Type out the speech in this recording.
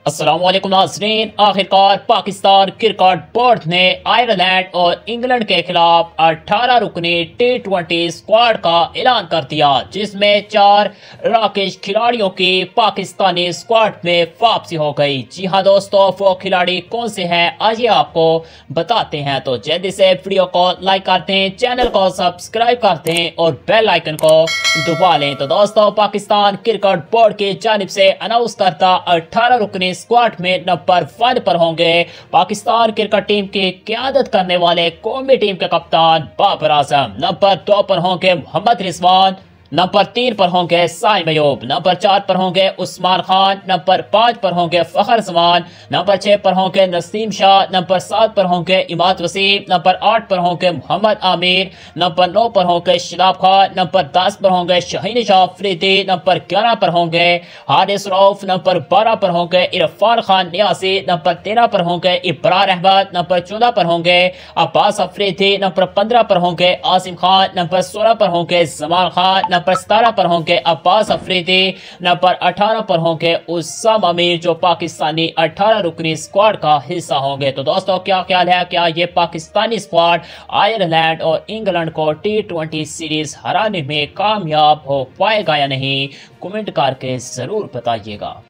अस्सलाम वालेकुम नाज़रीन। आखिरकार पाकिस्तान क्रिकेट बोर्ड ने आयरलैंड और इंग्लैंड के खिलाफ 18 रुकनी T20 स्क्वाड का ऐलान कर दिया, जिसमें 4 राकेश खिलाड़ियों की पाकिस्तानी स्क्वाड में वापसी हो गई। जी हां दोस्तों, वो खिलाड़ी कौन से हैं आइए आपको बताते हैं। तो जल्दी से वीडियो को लाइक करते हैं, चैनल को सब्सक्राइब करते हैं और बेल आइकन को दबा लें। तो दोस्तों, पाकिस्तान क्रिकेट बोर्ड की जानिब से अनाउंस करता 18 रुकनी स्क्वाड में नंबर 1 पर होंगे पाकिस्तान क्रिकेट टीम की क़यादत करने वाले कौमी टीम के कप्तान बाबर आजम। नंबर 2 पर होंगे मोहम्मद रिजवान। नंबर 3 पर होंगे साइम अयूब। नंबर 4 पर होंगे उस्मान खान। नंबर 5 पर होंगे फखर जमान। नंबर 6 पर होंगे नसीम शाह। नंबर 7 पर होंगे इमाद वसीम। नंबर 8 पर होंगे मोहम्मद आमिर। नंबर 9 पर होंगे शराब खान। नंबर 10 पर होंगे शाहीन शाह अफरीदी। नंबर 11 पर होंगे हारिस रऊफ। नंबर 12 पर होंगे इरफान खान नियासी। नंबर 13 पर होंगे इब्रार अहमद। नंबर 14 पर होंगे अब्बास अफरीदी। नंबर 15 पर होंगे आसिम खान। नंबर 16 पर होंगे जमान खान। नंबर 17 पर होंगे अब्बास अफरीदी। नंबर 18 पर होंगे उस्मान अमीर, जो पाकिस्तानी 18 रुकनी स्क्वाड का हिस्सा होंगे। तो दोस्तों, क्या ख्याल है, क्या ये पाकिस्तानी स्क्वाड आयरलैंड और इंग्लैंड को T20 सीरीज हराने में कामयाब हो पाएगा या नहीं? कमेंट करके जरूर बताइएगा।